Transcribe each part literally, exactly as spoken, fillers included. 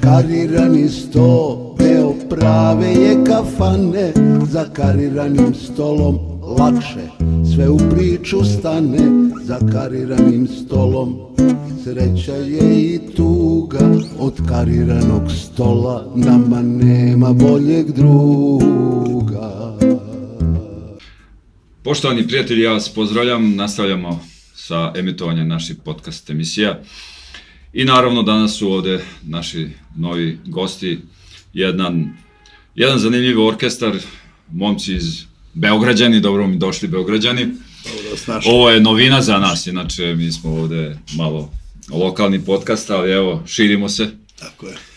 Karirani sto, peo prave je kafane, za kariranim stolom lakše sve u priču stane, za kariranim stolom sreća je i tuga, od kariranog stola nama nema boljeg druga. Poštovani prijatelji, ja vas pozdravljam, nastavljamo sa emitovanjem naših podcast emisija i naravno danas su ovde naši novi gosti, jedan, jedan zanimljiv orkestar, momci iz Beograđani, dobro mi došli Beograđani. Ovo je novina za nas, inače mi smo ovde malo lokalni podcast, ali evo, širimo se. Tako je.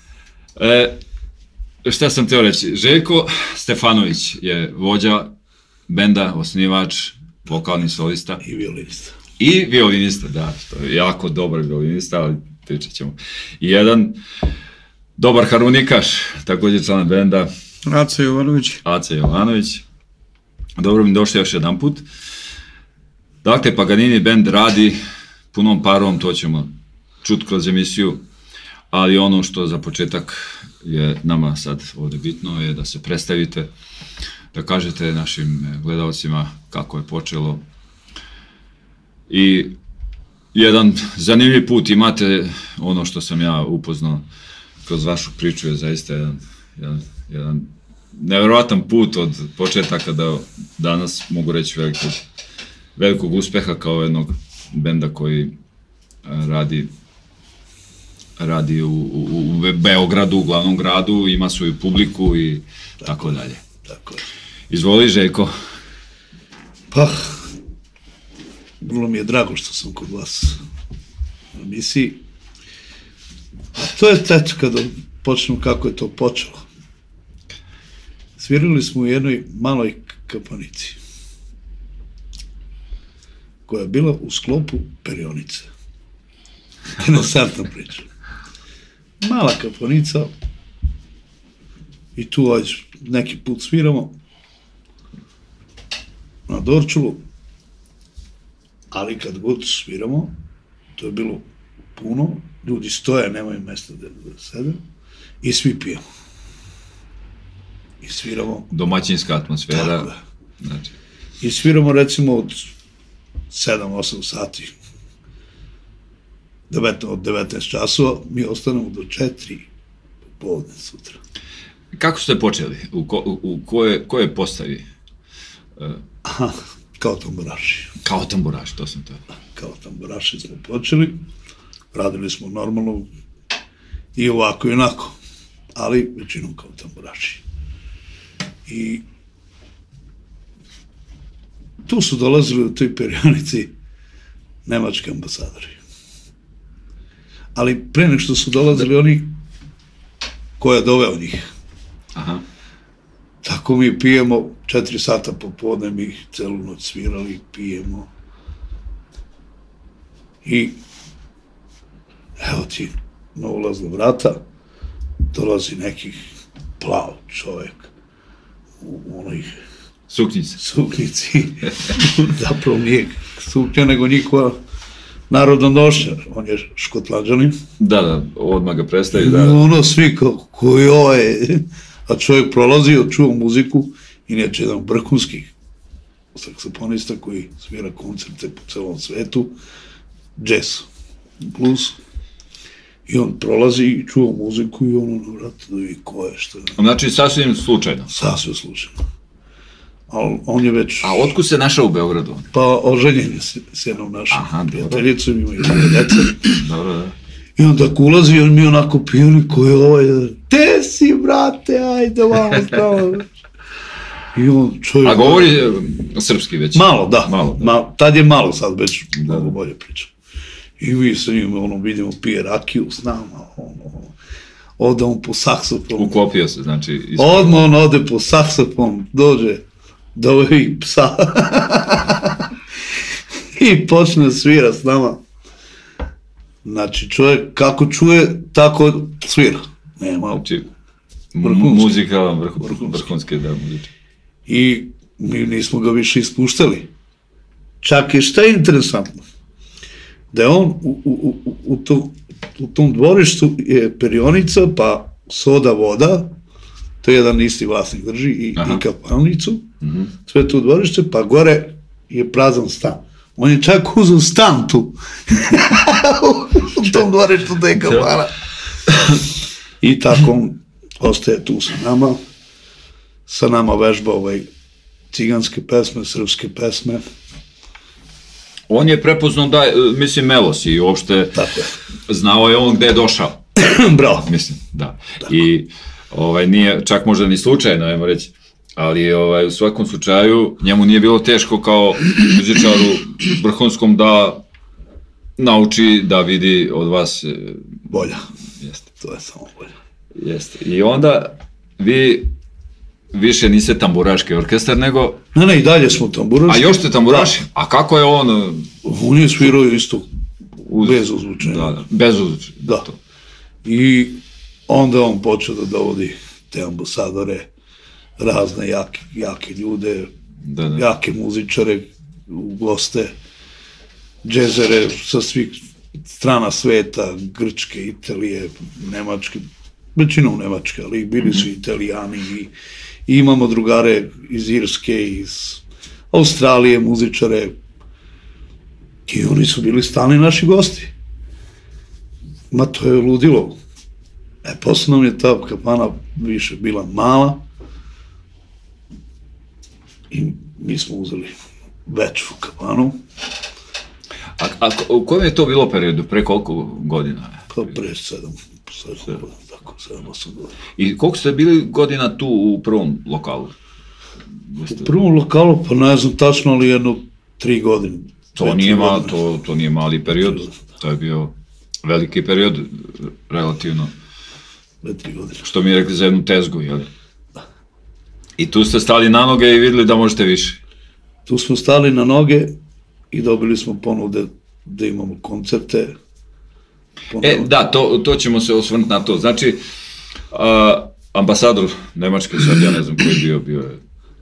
E, šta sam teo reći, Željko Stefanović je vođa benda, osnivač, vokalni solista. I violinista. I violinista, da, što je jako dobar violinista, ali pričat ćemo. I jedan dobar harmonikaš, također član benda. Aca Jovanović. Aca Jovanović. Dobro mi došli još jedan put. Dakle, Paganini band radi punom parom, to ćemo čuti kroz emisiju, ali ono što za početak je nama sad ovde bitno je da se predstavite, da kažete našim gledalcima kako je počelo. I jedan zanimljiv put imate, ono što sam ja upoznao kroz vašu priču je zaista jedan, jedan, jedan nevjerovatan put od početaka do danas, mogu reći velikog, velikog uspeha kao jednog benda koji radi radi u, u, u Beogradu, u glavnom gradu, ima svoju publiku i tako, tako dalje. Tako je. Izvoli, Željko. Pa, vrlo mi je drago što sam kod vas na emisiji. A to je teč kada počnemo kako je to počelo. Svirali smo u jednoj maloj kapanici koja je bila u sklopu perionice. Interesantna priča. Mala kapanica i tu ajde, neki put sviramo na Dorčulu, ali kad god sviramo, to je bilo puno, ljudi stoje, nemaju mesta da, da sede i svi pijemo. I sviramo... Domaćinska atmosfera. Tako je. Znači. I sviramo recimo od sedam osam sati, od devetnaest časova, mi ostanemo do četiri popodne sutra. Kako ste počeli? U, ko, u koje, koje postavi? Aha, kao tamburaši. Kao tamburaši, to sam to. Kao tamburaši smo počeli, radili smo normalno i ovako i onako, ali većinom kao tamburaši. I tu su dolazili u toj perionici nemački ambasadori. Ali pre nek što su dolazili oni ko je doveo njih. Aha. Tako mi pijemo, četiri sata popodne mi celu noć svirali, pijemo. I evo ti na ulazna vrata dolazi nekih plav čovjek u onih suknici. Suknici. Zapravo nije suknja, nego njihova narodna nošnja. On je Škotlanđanin. Da, da, odmah ga predstavi. Da. Ono svi kao, ko je ovaj, a čovjek prolazio, čuo muziku i neće jedan vrhunski saksofonista koji svira koncerte po celom svetu, jazz, blues. I on prolazi i čuo muziku i ono na vratu da vidi ko je, što je. Znači, sasvim slučajno? Sasvim slučajno. Ali on je već... A otkud se našao u Beogradu? Pa oženjen je s, s jednom našom prijateljicom, imaju dvoje dece. Dobro, da. I on tako ulazi i on mi onako pijani koji je ovaj, te si, brate, ajde vamo spravo. I on čovjek... A govori srpski već? Malo, da. Malo, da. Ma, tad je malo, sad već da, mnogo bolje priča. I mi sa njim, ono, vidimo, pije rakiju s nama, ono, ode on po saksofon. Uklopio se, znači... Ispred... Odmah on ode po saksofon, dođe do ovih psa i počne svira s nama. Znači, čovjek kako čuje, tako svira. Nema, znači, muzika, vrh, vrhunske, da, muzičke. I mi nismo ga više ispuštali. Čak i šta je interesantno, da je on u, u, u, u to, u tom dvorištu je perionica, pa soda voda, to je jedan isti vlasnik drži, i, i kapalnicu, mm-hmm. sve to dvorište, pa gore je prazan stan. On je čak uzeo stan tu, u tom dvorištu da je kapala. I tako on ostaje tu sa nama, sa nama vežba ovaj ciganske pesme, srpske pesme. On je prepoznao da, mislim, Melos i uopšte znao je on gde je došao. Bravo. Mislim, da. Tako. I ovaj, nije, čak možda ni slučajno, ajmo reći, ali ovaj, u svakom slučaju njemu nije bilo teško kao muzičaru vrhunskom da nauči da vidi od vas... Bolja. Jeste. To je samo bolja. Jeste. I onda vi više niste tamburaški orkestar, nego... Ne, ne, i dalje smo tamburaški. A još ste tamburaši? Da. A kako je on... On je svirao isto uz... bez uzvučenja. Da, da, bez uzvučenja. Da. I onda on počeo da dovodi te ambasadore, razne jake, jake ljude, da, da. jake muzičare u goste, džezere sa svih strana sveta, Grčke, Italije, Nemačke, većinom Nemačke, ali bili su mm-hmm. Italijani i, i imamo drugare iz Irske, iz Australije, muzičare, i oni su bili stalni naši gosti. Ma to je ludilo. E, posle nam je ta kafana više bila mala i mi smo uzeli veću kafanu. A, a u kojem je to bilo periodu? Pre koliko godina? Pa pre sedam, sedam godina, tako, sedam, osam godina. I koliko ste bili godina tu u prvom lokalu? U prvom lokalu, pa ne znam tačno, ali jedno tri godine. To nije, ma, to, to nije mali period, to je bio veliki period, relativno. Dve, godine. Što mi je rekli za jednu tezgu, jel? Da. I tu ste stali na noge i videli da možete više? Tu smo stali na noge i dobili smo ponude da imamo koncerte. Ponude. E, da, to, to ćemo se osvrnuti na to. Znači, a, ambasador Nemačke, sad ja ne znam koji je bio, bio je...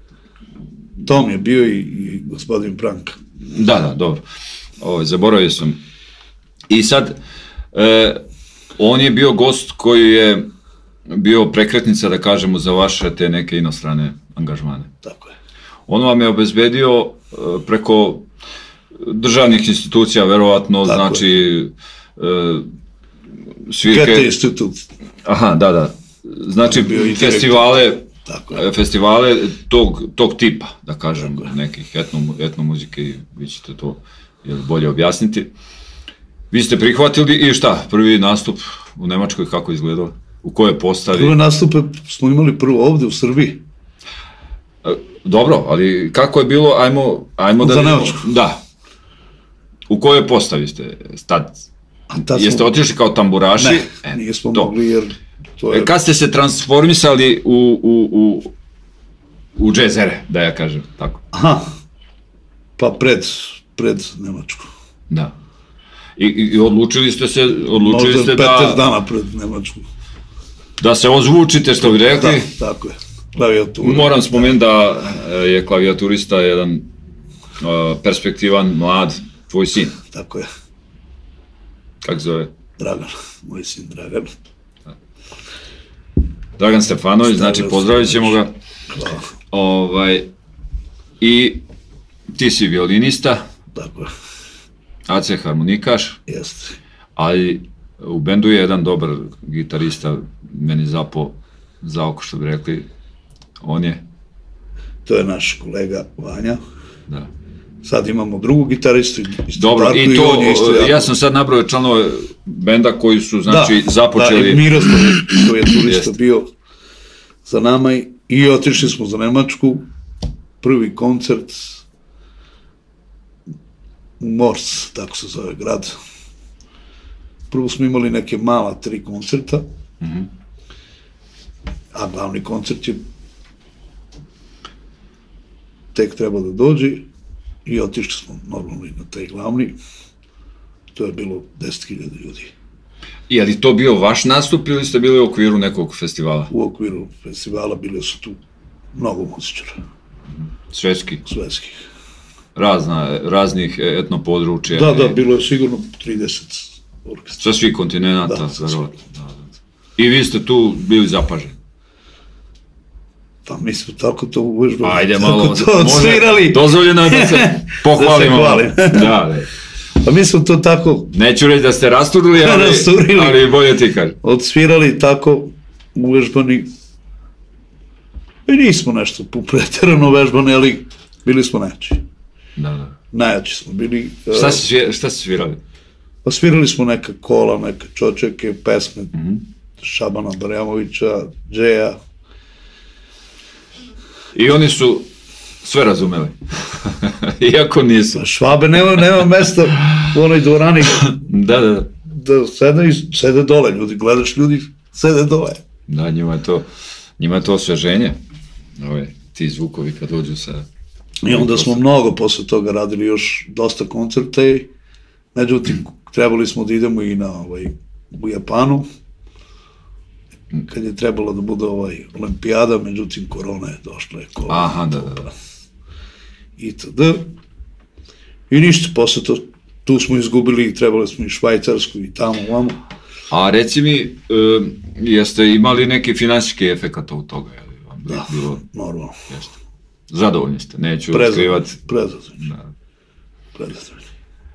Tom je bio i, i gospodin Branka. Da, da, dobro. Ovo, zaboravio sam. I sad, e, on je bio gost koji je bio prekretnica, da kažemo, za vaše te neke inostrane angažmane. Tako je. On vam je obezbedio e, preko državnih institucija, verovatno, tako znači, e, svirke... Goethe institut. Aha, da, da. Znači, festivale... festivale tog, tog tipa, da kažem, nekih etno, etnomuzike, i vi ćete to bolje objasniti. Vi ste prihvatili i šta, prvi nastup u Nemačkoj kako izgledao? U kojoj postavi? Prve nastupe smo imali prvo ovde u Srbiji. Dobro, ali kako je bilo, ajmo, ajmo da... Za Nemačku? Da. U kojoj postavi ste tad? tad Jeste smo... otišli kao tamburaši? Ne, e, nismo to. mogli jer... Je... Kad ste se transformisali u, u, u, u džezere, da ja kažem, tako? Aha, pa pred, pred Nemačku. Da. I, i odlučili ste se, odlučili Možda ste da... Možda peter dana pred Nemačku. Da se ozvučite, što bi rekli. Da, tako je, klavijatura. Moram spomenuti da je klavijaturista jedan uh, perspektivan, mlad, tvoj sin. Tako je. Kako zove? Dragan, moj sin Dragan. Dragan Stefanović, znači pozdravit ćemo ga. Hvala. Ovaj, i ti si violinista. Tako je. A C harmonikaš. Jeste. Ali u bendu je jedan dobar gitarista, meni zapao za oko, što bi rekli. On je? To je naš kolega Vanja. Da. Sad imamo drugu gitaristu. Dobro, i to, i ja sam sad nabrojao članove benda koji su, znači, da, započeli... Da, i Miroslav, koji je turista bio za nama i, i otišli smo za Nemačku, prvi koncert u Mors, tako se zove grad. Prvo smo imali neke mala tri koncerta, mm-hmm. a glavni koncert je tek treba da dođe i otišli smo normalno i na taj glavni. To je bilo deset hiljada ljudi. Je li to bio vaš nastup ili ste bili u okviru nekog festivala? U okviru festivala bili su tu mnogo muzičara. Svetski? Svetskih. Razna, raznih etno područja? Da, da, bilo je sigurno trideset orkestra. Sa svih kontinenta, Da, sa verovatno. Da, da. I vi ste tu bili zapaženi. Pa mi smo tako to uvežbali. Ajde malo, to odsvirali. Dozvoljeno je da se pohvalimo. Da se hvalim. Da, da. Pa mi smo to tako Neću reći da ste rasturili, ali, Rasturili. ali bolje ti kažem. odsvirali, tako uvežbani. I nismo nešto preterano vežbani, ali bili smo najjači. Da, da. Najjači smo bili. Šta uh, si, svira- šta si svirali? Pa svirali smo neka kola, neke čočeke, pesme Mhm. Šabana Barjamovića, Džeja. I oni su sve razumeli. Iako nisu. Švabe nema, nema mesta u onoj dvorani Da, da, da. da sede, i- sede dole, ljudi, gledaš ljudi, sede dole. Da, njima je to, njima je to osveženje. Ove, ti zvukovi kad dođu sa... I onda smo mnogo posle toga radili još dosta koncerta i međutim trebali smo da idemo i na ovaj, u Japanu kad je trebalo da bude ovaj olimpijada, međutim korona je došla je COVID, Aha, da, da, da. itd. I ništa, posle to, tu smo izgubili, trebali smo i Švajcarsku i tamo, vamo. A reci mi, e, jeste imali neki finansijski efekat od toga? Je li vam Da, bilo, normalno. jeste. Zadovoljni ste, neću Prezadovoljni, otkrivati. prezadovoljni, Da. prezadovoljni.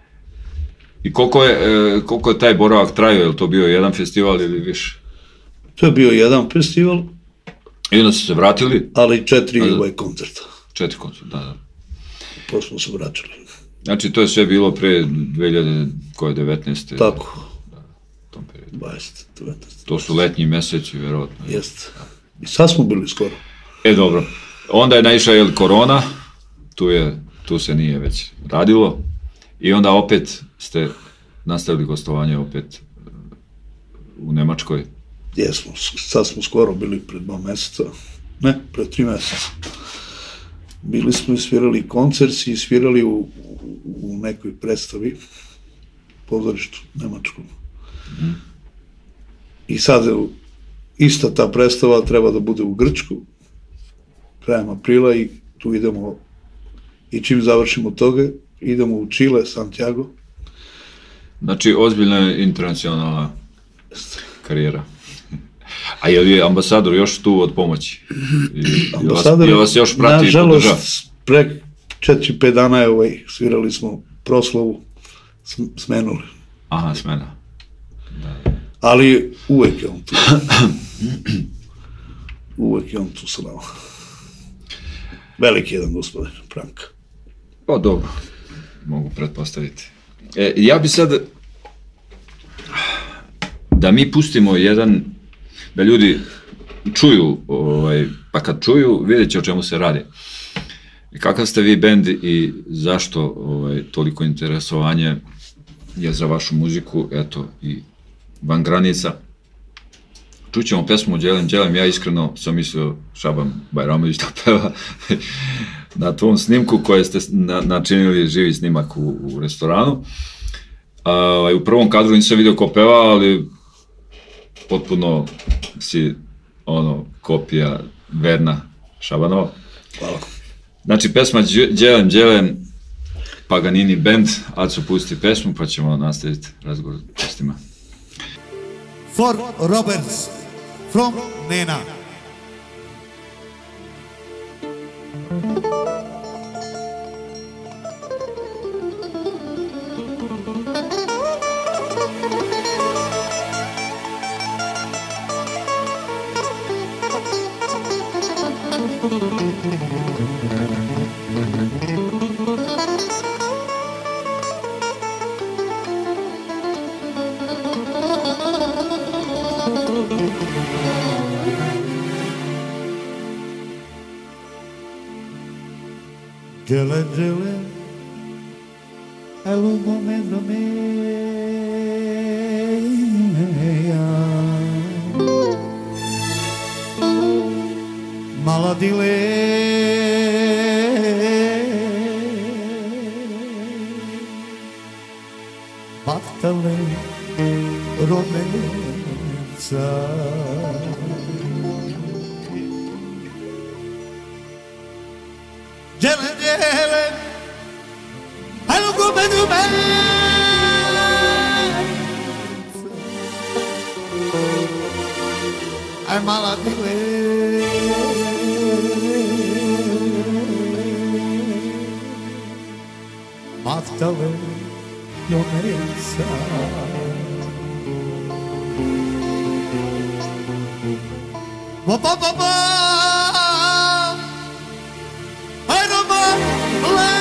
I koliko je, e, koliko je taj boravak trajao? Je li to bio jedan festival ili više? To je bio jedan festival, I onda ste se vratili, ali četiri Da. ovaj koncerta. četiri koncerta, da, da. Posle smo se vraćali. Znači, to je sve bilo pre dve hiljade devetnaeste. Tako, u tom periodu. dvadeset, devetnaest. To su letnji meseci, verovatno. Jeste. I sad smo bili skoro. E, dobro. Onda je naišla, jel, korona, tu, je, tu se nije već radilo, i onda opet ste nastavili gostovanje opet e, u Nemačkoj. Jesmo, sad smo skoro bili pred dva meseca. Ne, pred tri meseca. Bili smo i svirali koncerci i svirali u, u nekoj predstavi, pozorištu nemačkom. Mhm. I sad je u- ista ta predstava treba da bude u Grčku, krajem aprila, i tu idemo, i čim završimo toga, idemo u Čile, Santiago. Znači, ozbiljna je internacionalna karijera. A je li ambasador još tu od pomoći? I, je vas, Ambasador, je vas još prati i podržava? nažalost, pre četiri, pet dana je ovaj, svirali smo proslavu, sm- smenuli. Aha, smena. Ali uvek je on tu. Uvek je on tu sa nama. Veliki jedan gospodin, Franka. Pa dobro, mogu pretpostaviti. E, ja bi sad, da mi pustimo jedan, da ljudi čuju, ovaj, pa kad čuju, vidjet će o čemu se radi. Kakav ste vi bend i zašto ovaj, toliko interesovanje je za vašu muziku, eto, i van granica. Čućemo pesmu Đelem, Đelem, ja iskreno sam mislio Šaban Bajramović da peva na tvom snimku koje ste na, načinili živi snimak u, u restoranu. A, u prvom kadru nisam vidio ko peva, ali potpuno si ono, kopija verna Šabanova. Hvala. Znači, pesma Đ- Đelem, Đelem, Paganini band, Aco pusti pesmu pa ćemo nastaviti razgovor s gostima. For Roberts from Nena. Dele, dele, è lungo mezzo meia, mala di lei, battale, romenza. Jelen, jelen, I don't go back to bed. Aj mala dile. Matale Jonesa. Ba ba ba ba. Aj doma le.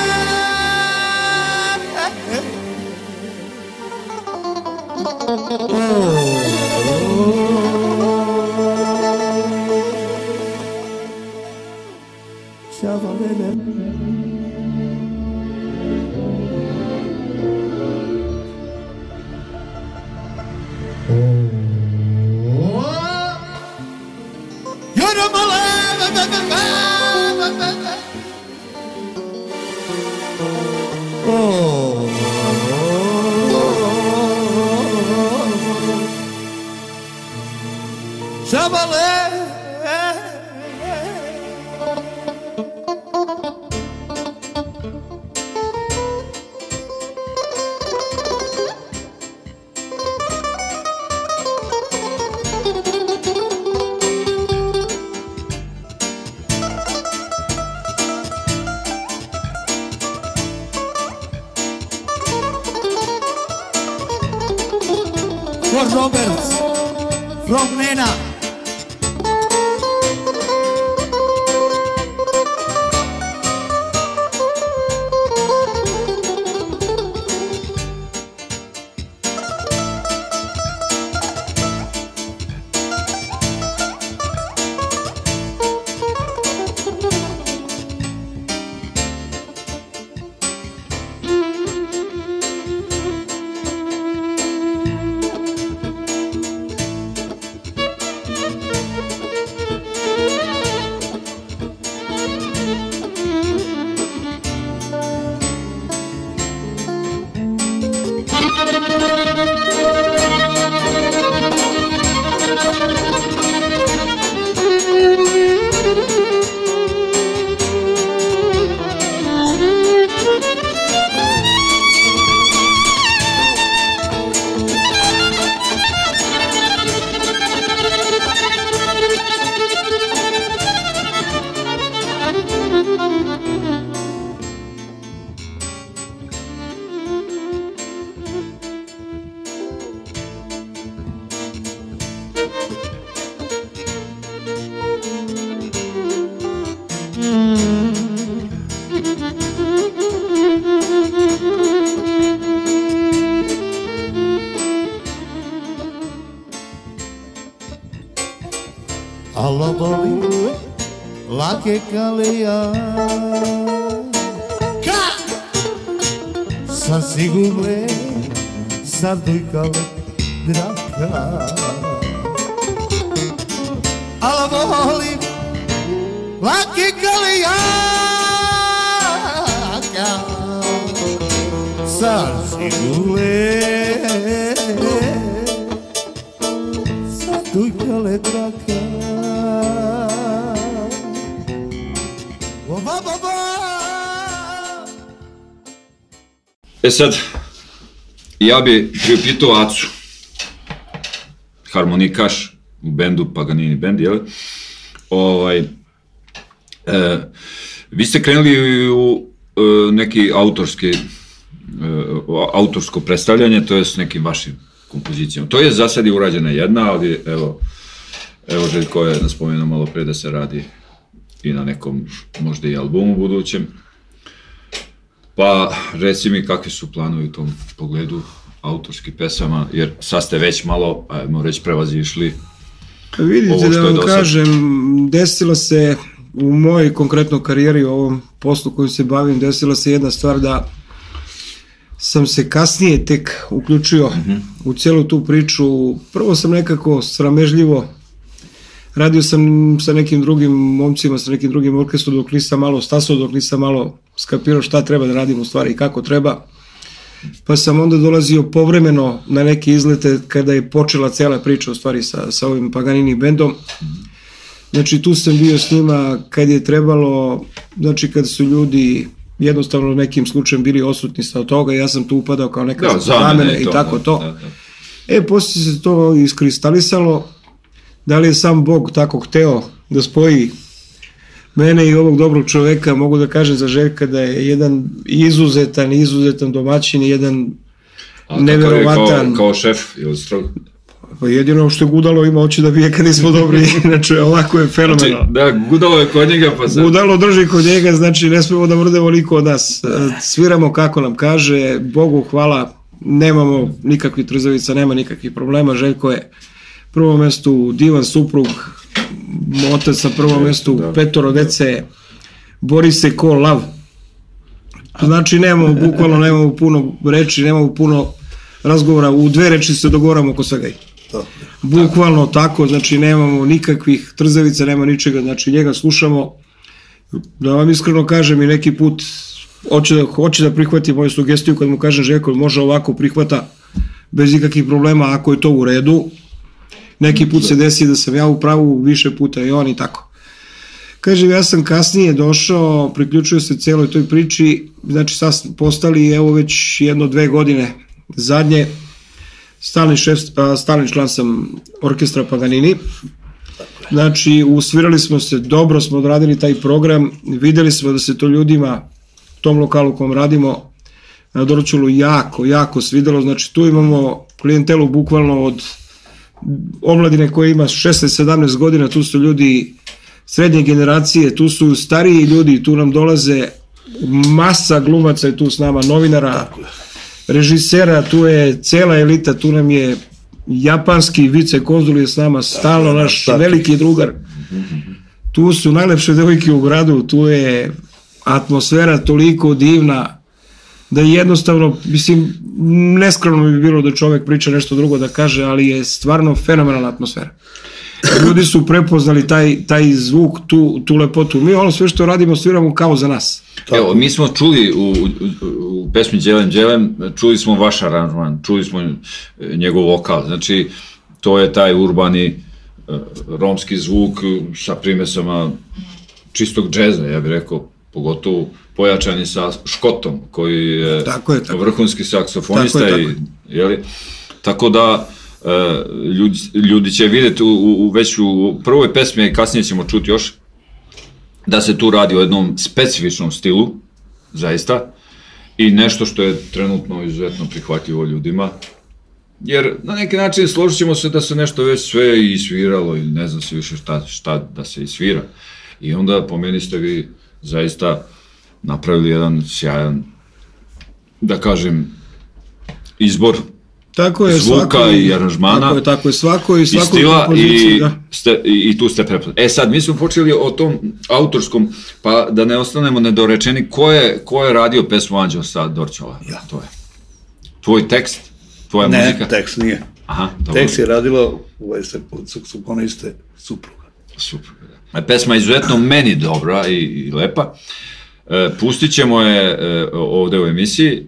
Chavalele. For Roberts from Nena. Alabali lake kalea ka sa sigurle sa dujkale draka Alabali lake kalea ka sa sigurle sa dujkale draka. E sad, ja bi priupitao Acu, harmonikaš u bendu Paganini Band, jel? Ovaj, e, vi ste krenuli u e, neki autorski, e, autorsko predstavljanje, to je s nekim vašim kompozicijama. To je za sad i urađena jedna, ali evo, evo Željko je nas spomenuo malo pre da se radi i na nekom možda i albumu budućem. Pa reci mi kakvi su planovi u tom pogledu autorskih pesama, jer sad ste već malo, ajmo reći, prevazišli. Vidite, da vam kažem, desila se u mojoj konkretnoj karijeri, u ovom poslu koju se bavim, desila se jedna stvar da sam se kasnije tek uključio uh-huh. u cijelu tu priču. Prvo sam nekako sramežljivo radio sam sa nekim drugim momcima, sa nekim drugim orkestrom, dok nisam malo stasao, dok nisam malo skapirao šta treba da radim u stvari i kako treba. Pa sam onda dolazio povremeno na neke izlete kada je počela cela priča u stvari sa, sa ovim Paganini bendom. Znači tu sam bio s njima kad je trebalo, znači kad su ljudi jednostavno nekim slučajem bili osutni sa toga, ja sam tu upadao kao neka da, zamene i tako to. Da, da. E, poslije se to iskristalisalo, Da li je sam Bog tako hteo da spoji mene i ovog dobrog čoveka, mogu da kažem za Željka da je jedan izuzetan, izuzetan domaćin, jedan A neverovatan. Kao, kao šef ili strog? Pa jedino što je Gudalo ima oči da bije kad nismo dobri, inače ovako je fenomenalno. Znači, da, Gudalo je kod njega pa sad... Gudalo drži kod njega, znači ne smemo da mrdemo niko od nas. Sviramo kako nam kaže, Bogu hvala, nemamo nikakvih trzavica, nema nikakvih problema, Željko je prvo mestu divan suprug, otac na prvom mestu, da, petoro dece, bori se ko lav. Znači nemamo, bukvalno nemamo puno reči, nemamo puno razgovora, u dve reči se dogovaramo oko svega. Bukvalno tako, znači nemamo nikakvih trzavica, nema ničega, znači njega slušamo. Da vam iskreno kažem i neki put hoće da, hoće da prihvati moju sugestiju kad mu kažem Željko može ovako prihvata bez ikakvih problema ako je to u redu. Neki put se desi da sam ja u pravu, više puta i on i tako. Kažem, ja sam kasnije došao, priključio se celoj toj priči, znači sad postali evo već jedno dve godine zadnje, stalni, šef, stalni član sam orkestra Paganini. Znači, usvirali smo se, dobro smo odradili taj program, videli smo da se to ljudima, tom lokalu u kom radimo, na Dorćolu jako, jako svidelo, znači tu imamo klijentelu bukvalno od omladine koja ima šesnaest sedamnaest godina, tu su ljudi srednje generacije, tu su stariji ljudi, tu nam dolaze masa glumaca je tu s nama, novinara, režisera, tu je cela elita, tu nam je japanski vice konzul je s nama, stalno naš veliki drugar, tu su najlepše devojke u gradu, tu je atmosfera toliko divna, da jednostavno, mislim, neskromno bi bilo da čovek priča nešto drugo da kaže, ali je stvarno fenomenalna atmosfera. Ljudi su prepoznali taj, taj zvuk, tu, tu lepotu. Mi ono sve što radimo, sviramo kao za nas. Evo, mi smo čuli u, u, u pesmi Đelem Đelem, čuli smo vaš aranžman, čuli smo njegov vokal, znači to je taj urbani romski zvuk sa primesama čistog džeza, ja bih rekao, pogotovo pojačani sa Škotom, koji je tako je, tako. vrhunski saksofonista. Tako je, tako. I, jeli, tako da ljudi, ljudi će vidjeti u, u, već u prvoj pesmi, i kasnije ćemo čuti još, da se tu radi o jednom specifičnom stilu, zaista, i nešto što je trenutno izuzetno prihvatljivo ljudima, jer na neki način složit ćemo se da se nešto već sve isviralo i ne znam se više šta, šta da se isvira. I onda po meni ste vi zaista napravili jedan sjajan, da kažem, izbor tako je, zvuka svako, i aranžmana, tako je, tako je, svako i, svako i stila i, ste, i, i tu ste prepoznali. E sad, mi smo počeli o tom autorskom, pa da ne ostanemo nedorečeni, ko je, ko je radio pesmu Anđeo sa Dorćola? Ja. To je. Tvoj tekst? Tvoja ne, muzika? Ne, tekst nije. Aha, dobro. Tekst je radilo od saksofoniste supruga. Supruga, da. Pesma je izuzetno meni dobra i, i lepa. E, pustit ćemo je e, ovde u emisiji.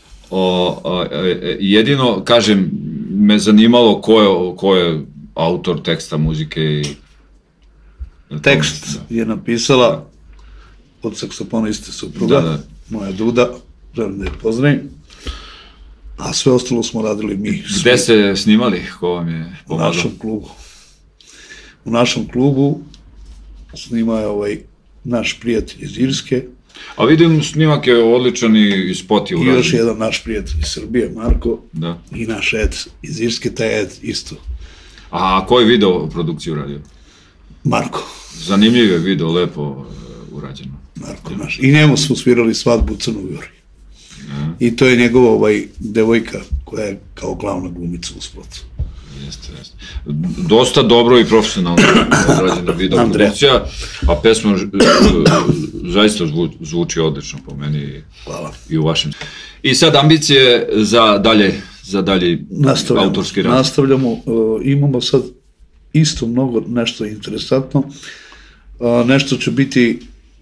O, o, e, jedino, kažem, me zanimalo ko je, ko je autor teksta, muzike i... Tekst je napisala od saksofoniste supruga, da, da. Moja Duda, želim da je pozdravim, a sve ostalo smo radili mi. Gde ste snimali? Ko vam je pomagao? U našem klubu. U našem klubu snima je ovaj naš prijatelj iz Irske. A vidim, snimak je odličan i spot je urađen. I još jedan naš prijatelj iz Srbije, Marko, da. I naš Ed iz Irske, taj Ed isto. A koji je video produkciju uradio? Marko. Zanimljiv je video, lepo uh, urađeno. Marko naš. I njemu smo svirali svadbu u Crnoj Gori. I to je njegova ovaj, devojka koja je kao glavna glumica u spotu. Jeste, jeste. Dosta dobro i profesionalno odrađena video produkcija, a pesma zaista zvuči odlično po meni. Hvala. I u vašem. I sad ambicije za dalje, za dalje autorski rad. Nastavljamo, uh, imamo sad isto mnogo nešto interesantno, uh, nešto će biti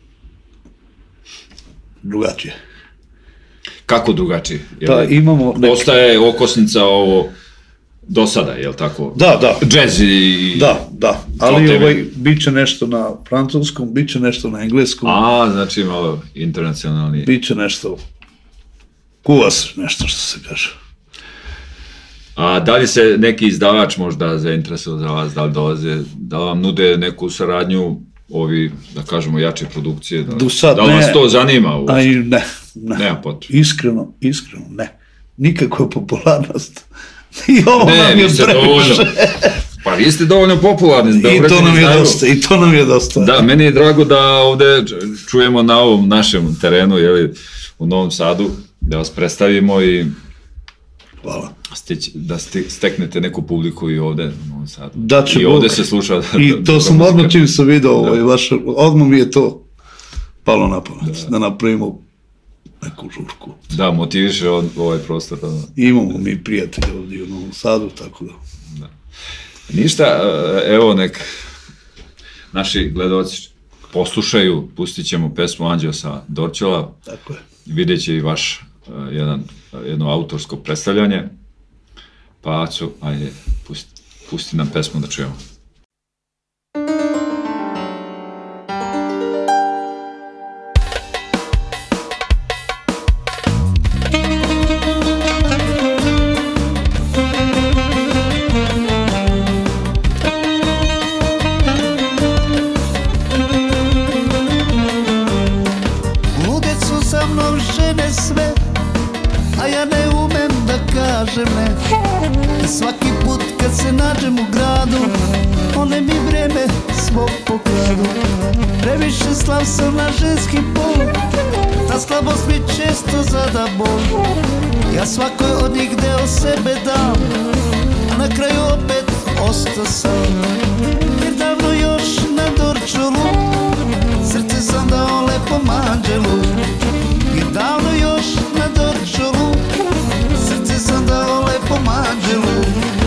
drugačije. Kako drugačije? Pa imamo... Neki... Ostaje okosnica ovo do sada, je li tako? Da, da. Džez i... Da, da, ali ovaj, bit će nešto na francuskom, bit će nešto na engleskom. A, znači malo internacionalni. Bit će nešto, kuva se nešto što se kaže. A da li se neki izdavač možda zainteresuje za vas, da li dolaze, da li vam nude neku saradnju, ovi, da kažemo, jače produkcije, da, da li vas to zanima? Aj, ne, ne. Nema potrebe. Iskreno, iskreno, ne. Nikakva popularnost. I ovo ne, nam je previše. Pa vi ste dovoljno popularni. Da I to nam je dosta, i to nam je dosta. Da, meni je drago da ovde čujemo na ovom našem terenu, jeli, u Novom Sadu, da vas predstavimo i hvala. Stić, da steknete neku publiku i ovde u Novom Sadu. Da će I ovde se sluša. Da, I to sam odmah čim sam vidio, ovaj, vaš, odmah mi je to palo na pamet, da. da napravimo neku žurku. Da, motiviše ovaj prostor. Da. Imamo mi prijatelje ovdje u Novom Sadu, tako da. Da. Ništa, evo nek naši gledalci poslušaju, pustit ćemo pesmu Anđeo sa Dorćola. Tako je. Vidjet će i vaš jedan, jedno autorsko predstavljanje. Pa Aco, ajde, pusti, pusti nam pesmu da čujemo. Svaki put kad se nađem u gradu, one mi vreme svog pokradu. Previše slav sam na ženski pol, ta slabost mi često zada bol. Ja svakoj od njih deo sebe dam, a na kraju opet ostao sam. Jer davno još na Dorćolu srce sam dao lepom anđelu. Jer davno još na Dorćolu srce sam dao lepom anđelu.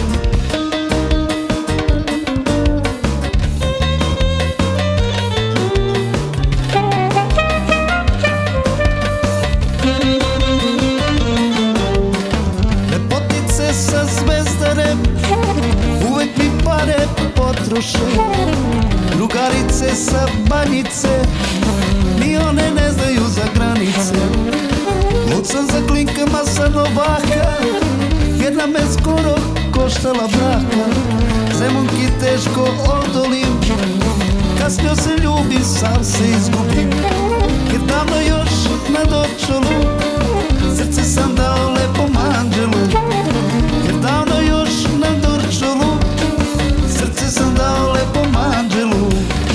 Lepotice sa Zvezdarem uvek mi pare potroše. Drugarice sa Banjice ni one ne znaju za granice. Lud sam za klinkama sa Novaka, jedna me skoro koštala braka. Zemunki teško odolim, kad s njom se ljubim sam se izgubim. Jer davno još na Dorćolu srce sam dao lepom anđelu. Jer davno još na Dorćolu srce sam dao lepom anđelu.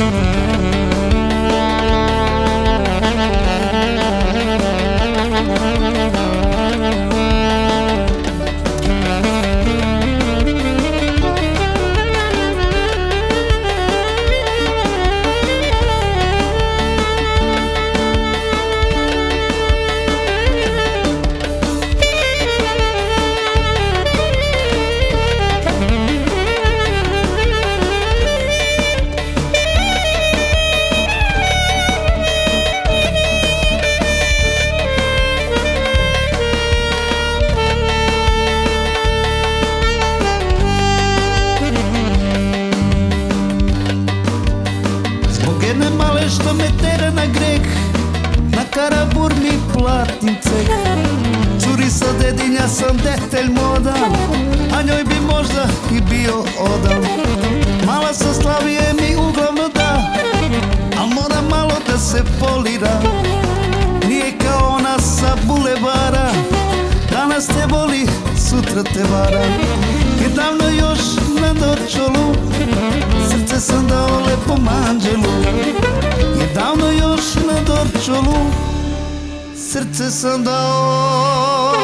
Curi sa Dedinja sam detelj modan, a njoj bi možda i bio odan. Mala sa Slavije mi uglavno da, a mora malo da se polira. Nije kao ona sa bulevara, danas te voli, sutra te vara. Jer davno još na Dorćolu srce sam dao lepom anđelu. Jer davno još na Dorćolu srce sam dao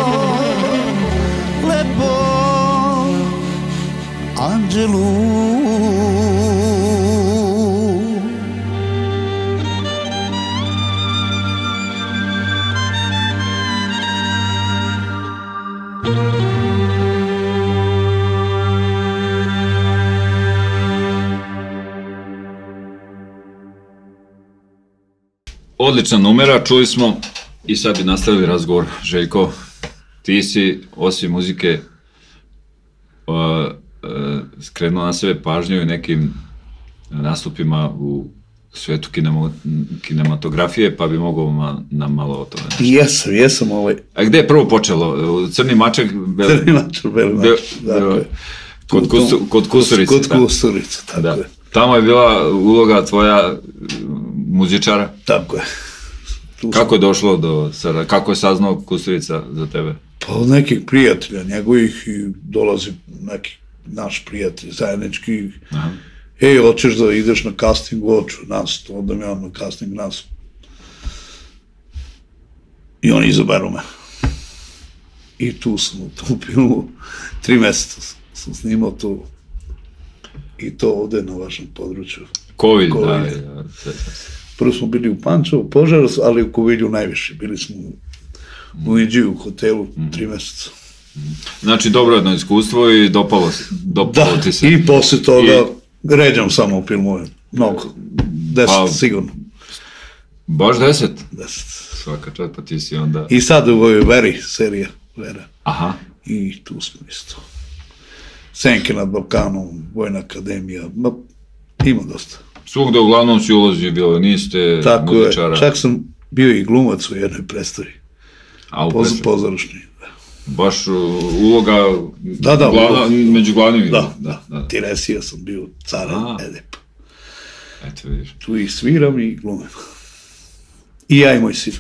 lepom anđelu. Odlična numera, čuli smo i sad bi nastavili razgovor. Željko, ti si osim muzike uh, uh, skrenuo na sebe pažnju i nekim nastupima u svetu kinematografije, pa bi mogao nam malo o tome nešto. Jesam, jesam ovaj... A gde je prvo počelo? Crni mačak? Crni mačak, beli mačak, dakle. Kod Kusurice. Kod Kusurice, tako je. Tamo je bila uloga tvoja muzičara? Tako je. Kako je došlo do sada? Kako je saznao Kusturica za tebe? Pa od nekih prijatelja njegovih i dolazi neki naš prijatelj zajednički. Ej, hoćeš da ideš na casting, hoću nas, onda mi on na casting nas. I oni izaberu me. I tu sam u tom filmu, tri meseca sam snimao to i to ovde na vašem području. Kovilj, da. Prvo smo bili u Pančevu, Požarevac, ali u Kovilju najviše. Bili smo u Inđiju, u hotelu, tri meseca. Znači, dobro jedno iskustvo i dopalo ti se. Da, i posle toga ređam samo u filmove. Mnogo. Deset, sigurno. Baš deset? Deset. Svaka čast, pa ti si onda... I sad u ovoj Veri, serija Vera. Aha. I tu smo isto. Senke nad Balkanom, Vojna akademija, ima dosta. Svugde uglavnom si ulazi bilo, niste tako muzičara. Tako je, čak sam bio i glumac u jednoj predstavi. A u predstavi? Pozorišni. Baš uloga da, da, glavna, uloga. među glavnim? Da, da, da. Tiresija sam bio, care Edep. Eto vidiš. Tu i sviram i glumem. I ja i moj sin.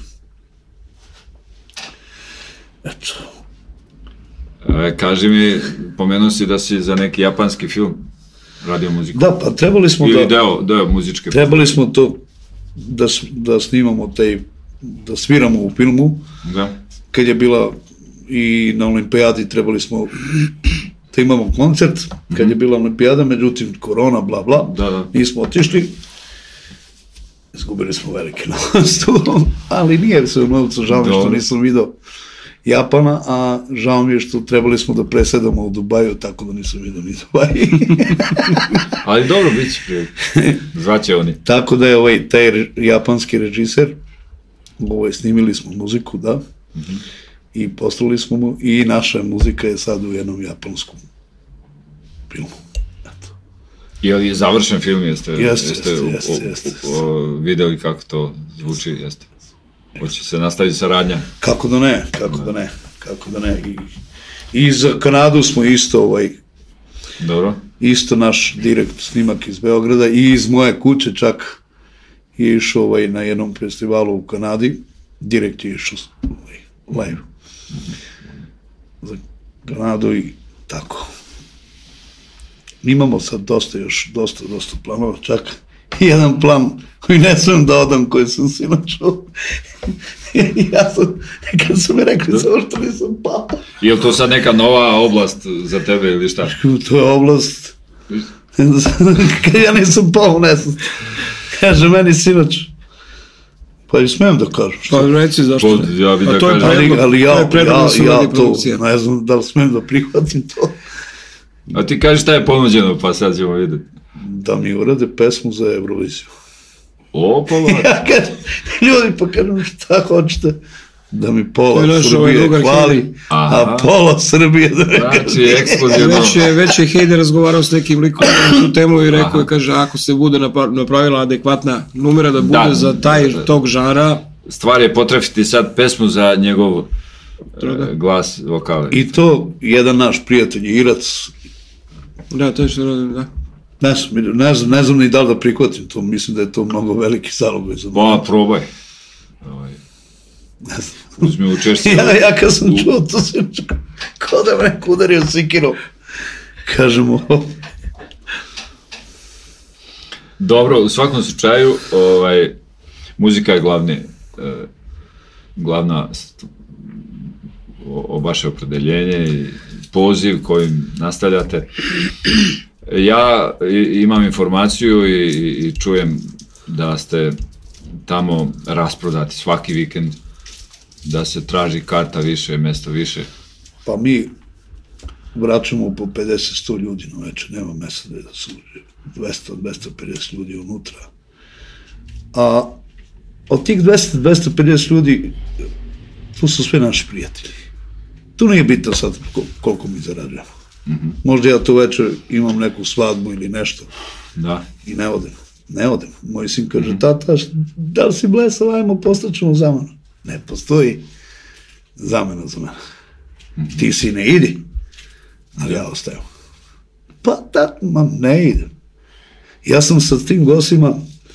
Eto. E, kaži mi, pomenuo si da si za neki japanski film radio muziku. Da, pa trebali smo ili da... Ili deo, deo muzičke. Trebali smo to da, da snimamo taj, da sviramo u filmu. Da. Kad je bila i na olimpijadi trebali smo da imamo koncert, kad je bila olimpijada, međutim korona, bla bla, da, da. nismo otišli. Izgubili smo velike novac tu, ali nije se u novcu, žao mi što nisam vidio Japana, a žao mi je što trebali smo da presedamo u Dubaju, tako da nisam vidio ni Dubaji. Ali dobro, bit će prije. Zvaće oni. Tako da je ovaj, taj japanski režiser, ovaj, snimili smo muziku, da, mm-hmm. i poslali smo mu, i naša muzika je sad u jednom japanskom filmu. Eto. Je li završen film, jeste, jeste, jeste, jeste, o, jeste, jeste. O, o, videli kako to zvuči, jeste. Hoće se nastaviti saradnja? Kako da ne, kako da ne, kako da ne. I, i za Kanadu smo isto, ovaj, dobro. Isto naš direkt snimak iz Beograda i iz moje kuće čak je išao ovaj, na jednom festivalu u Kanadi, direkt je išao ovaj, live. Za Kanadu i tako. Imamo sad dosta još, dosta, dosta planova, čak i jedan plan koji ne smijem da odam, koji sam si načuo. Ja sam, kad su mi rekli samo što nisam pao. Je li to sad neka nova oblast za tebe ili šta? To je oblast, kad ja nisam pao, ne znam. Kaže meni sinoć, pa i smijem da kažem. Pa reci zašto ne. Ja bi da kažem. Ali, ali ja, ja, ja to, ne znam da li smijem da prihvatim to. A ti kaži šta je ponuđeno, pa sad ćemo vidjeti. Da mi urade pesmu za Euroviziju. O, pa vada. Ja kažem, ljudi, pa kažem šta hoćete, da mi pola Srbije hvali, a pola Srbije da ne kaže. Znači, ekskluzivno. Već je Hejde razgovarao s nekim likom na tu temu i rekao je, kaže, ako se bude napravila adekvatna numera da bude za taj tog žara. Stvar je potrefiti sad pesmu za njegov glas, vokale. I to jedan naš prijatelj Irac. Da, to je što radim, da. Ne znam, ne znam, ne znam ni da li da prihvatim to, mislim da je to mnogo veliki zalogaj za mene. Pa, probaj. Ne znam. Uzmi učešće. Ja, ja kad sam čuo, to sam čuo, kao da me neko udario sikirom. Kažemo. Dobro, u svakom slučaju, ovaj, muzika je glavni, eh, glavna o, o vaše opredeljenje i poziv kojim nastavljate. Ja imam informaciju i, i čujem da ste tamo rasprodati svaki vikend, da se traži karta više, mesto više. Pa mi vraćamo po pedeset do sto ljudi na večer, nema mesta da su dvesta do dvesta pedeset ljudi unutra. A od tih dvesta do dvesta pedeset ljudi, tu su sve naši prijatelji. Tu nije bitno sad koliko mi zarađujemo. Mm-hmm. Možda ja tu večer imam neku svadbu ili nešto. Da. I ne odem. ne odem. Moj sin kaže, tata, da li si blesav, ajmo, postaćemo zamenu. Ne postoji zamena za mene. Ti si ne idi, ali ja ostajem. Pa da, ma ne idem. Ja sam sa tim gostima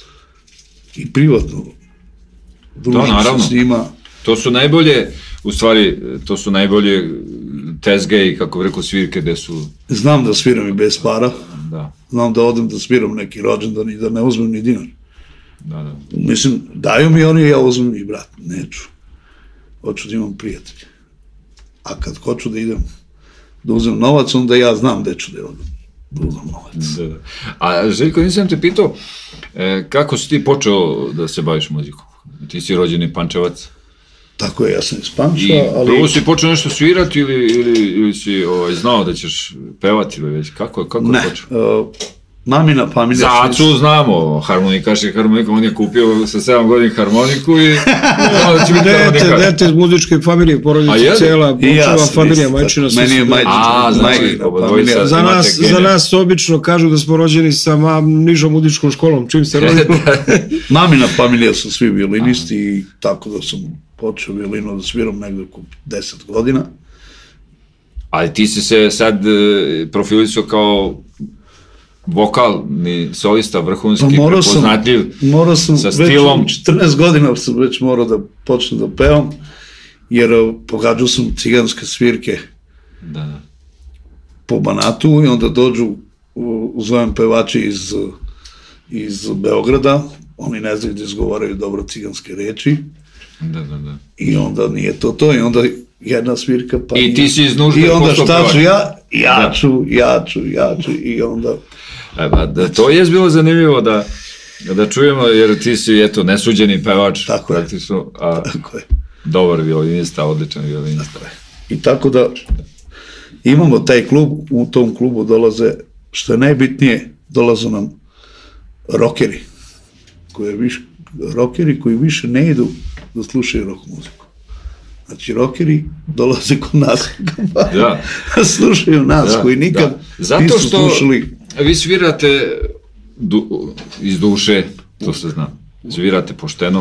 i privatno družim se s njima. To su najbolje, u stvari, to su najbolje tezge i, kako bi rekao, svirke gde su... Znam da sviram i bez para. Da. Znam da odem da sviram neki rođendan i da ne uzmem ni dinar. Da, da. Mislim, daju mi oni, ja uzmem i brat, neću. Hoću da imam prijatelje. A kad hoću da idem, da uzmem novac, onda ja znam gde ću da odem. Da uzmem novac. Da, da. A Željko, nisam te pitao, e, kako si ti počeo da se baviš muzikom? Ti si rođeni Pančevac? Tako je, ja sam iz Pančeva, I ali... prvo si počeo nešto svirati ili, ili, ili si ovaj, znao da ćeš pevati ili već? Kako, kako ne, je počeo? Uh, mamina familija... Za Acu znamo, harmonikaš je harmonika, on je kupio sa sedam godina harmoniku i znao da će biti harmonikar. Dete, dete iz muzičke familije, porodica cijela, počeva familija, majčina. Meni je majčina. A, znači, obojica. Za nas, za nas obično kažu da smo rođeni sa mam, nižom muzičkom školom, čim se rodimo. Mamina familija su svi violinisti i tako da sam počeo violinu da sviram negde oko deset godina. Ali ti si se sad profilisao kao vokalni solista, vrhunski, pa prepoznatljiv, morao sam, sa stilom. Već četrnaest godina sam već morao da počnem da pevam, jer pogađao sam ciganske svirke da, da. po Banatu i onda dođu, uzovem pevači iz, iz Beograda, oni ne znaju da izgovaraju dobro ciganske reči. Da, da, da. I onda nije to to, i onda jedna svirka, pa... I ti si iz nužde i onda šta ću ja, ja ću, ja ću, ja ću, i onda... E, ba, da, to je bilo zanimljivo da, da čujemo, jer ti si, eto, nesuđeni pevač, tako praktično, je. a tako je. Dobar violinista, odličan violinista. I tako da imamo taj klub, u tom klubu dolaze, što je najbitnije, dolaze nam rokeri, koje više, rokeri koji više ne idu da slušaju rock muziku. Znači, rokeri dolaze kod nas, da. slušaju nas, da, koji nikad da. Zato što slušali... vi svirate du, iz duše, to se zna, svirate pošteno,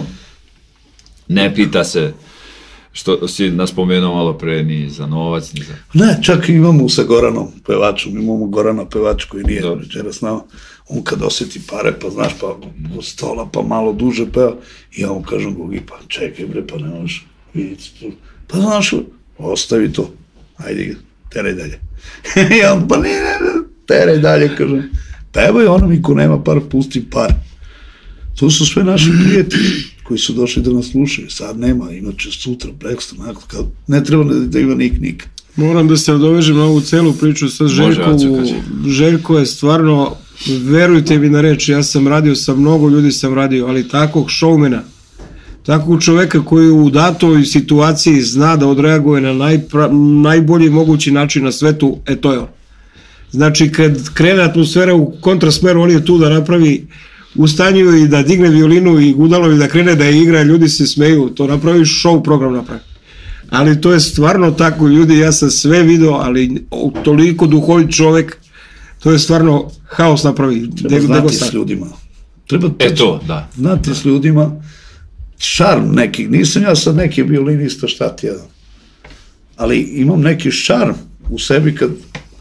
ne pita se, što si nas pomenuo malo pre, ni za novac, ni za... Ne, čak imamo sa Goranom pevačom, imamo Gorana pevač koji nije večeras s nama, on kad osjeti pare, pa znaš, pa od stola, pa malo duže peva, i ja mu kažem, Gugi, pa čekaj bre, pa ne možeš vidjeti tu, pa znaš, ostavi to, ajde, teraj dalje. I on, pa nije, teraj dalje, kažem, pa evo je ono mi ko nema par, pusti par. To su sve naši prijatelji koji su došli da nas slušaju, sad nema, inače sutra, prekstra, nakon, ne treba da ima nik nikad. Moram da se nadovežem na ovu celu priču sa Željkom. Željko je stvarno, verujte mi na reč, ja sam radio sa mnogo ljudi, sam radio, ali takvog šoumena, takvog čoveka koji u datoj situaciji zna da odreaguje na najpra, najbolji mogući način na svetu, e to je on. Znači, kad krene atmosfera u kontrasmeru, on je tu da napravi u stanju i da digne violinu i gudalo i da krene da je igra, ljudi se smeju, to napravi show program napravi. Ali to je stvarno tako, ljudi, ja sam sve video, ali toliko duhovit čovek, to je stvarno haos napravi. Treba znati s ljudima. Treba e to, da. Znati s ljudima, šarm neki, nisam ja sad neki violinista, šta ti jedan, ali imam neki šarm u sebi kad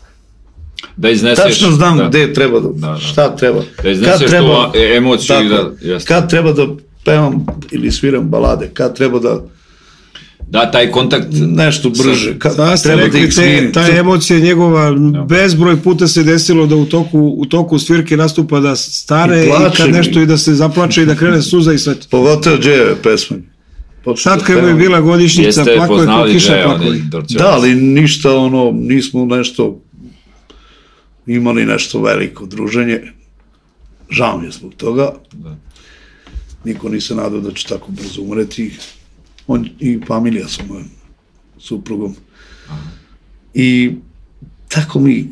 da izneseš, tačno znam da. Gde treba, da, da, da. Šta treba. Da izneseš kad treba, tu emociju. Tako, da, kad treba da pevam ili sviram balade, kad treba da da, taj kontakt nešto brže, kad da, treba da ih smirim. Ta emocija njegova, no. bezbroj puta se desilo da u toku, u toku svirke nastupa da stane i, i kad nešto i da se zaplače i da krene suza i sve. Pogotovo džejeve pesme. Sad kad je bila godišnjica, plako je ko kiša plakovi. Da, ali ništa ono, nismo nešto imali nešto veliko druženje. Žao mi je zbog toga. Da. Niko ni se nadao da će tako brzo umreti. On i familija sa mojom suprugom. Aha. I tako mi,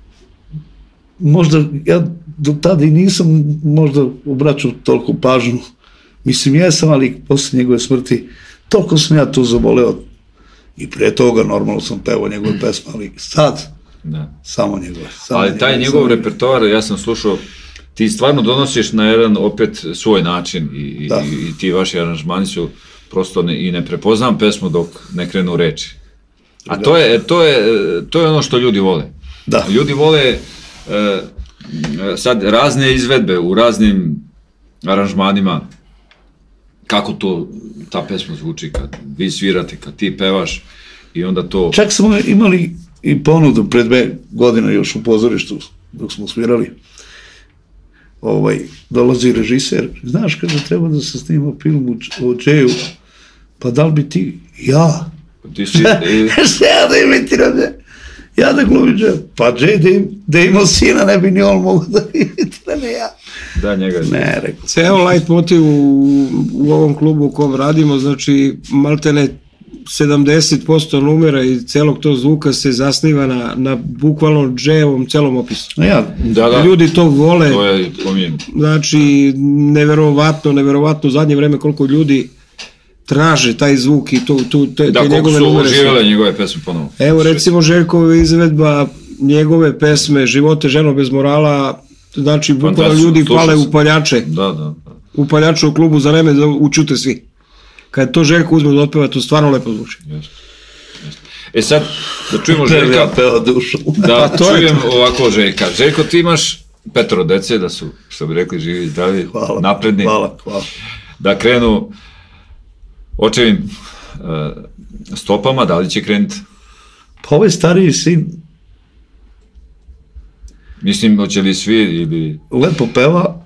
možda, ja do tada i nisam možda obraćao toliko pažnju. Mislim, jesam, ali posle njegove smrti, toliko sam ja to zaboleo. I pre toga normalno sam pevao njegove pesme, ali sad, da. samo njegove. Samo ali taj njegove, njegov repertoar, ja sam slušao ti stvarno donosiš na jedan opet svoj način i, i, i ti vaši aranžmani su prosto ne, i ne prepoznam pesmu dok ne krenu reči. A to je, to je, to je ono što ljudi vole. Da. Ljudi vole e, sad razne izvedbe u raznim aranžmanima, kako to ta pesma zvuči kad vi svirate, kad ti pevaš i onda to... Čak smo imali i ponudu pred dve godine još u pozorištu dok smo svirali. Ovaj, dolazi režiser, znaš kada treba da se snima film o Džeju, pa da li bi ti? Ja. Ti si... Šta ja da imitiram Džeja? Ja da glumim Džeja. Pa Džej da, im, da imao sina, ne bi ni on mogu da imitira, ne ja. Da, njega je. Ne, rekao. Ceo light motiv u, u ovom klubu u kom radimo, znači maltene sedamdeset posto numera i celog tog zvuka se zasniva na, na bukvalno Džejevom celom opisu. Ja, da, da. Ljudi to vole. To je pomijen. Znači, neverovatno, neverovatno zadnje vreme koliko ljudi traže taj zvuk i to, to, te, da, te njegove numere. Da, koliko su uživale njegove pesme ponovo. Evo, recimo, Željkova izvedba njegove pesme Živote ženo bez morala, znači, bukvalno ljudi pale u paljače. Da, da, da. U paljaču u klubu za vreme da učute svi. Kad to Željko uzme da otpeva, to stvarno lepo zvuči. Yes. Yes. E sad, da čujemo Željka... Ja peva dušu. Da čujem ovako Željka. Željko, ti imaš petoro dece, da su, što bi rekli, živi i zdravi, hvala, napredni. Hvala, hvala. Da krenu očevim uh, stopama, da li će krenuti? Pa ovaj stariji sin... Mislim, hoće li svi ili... Lepo peva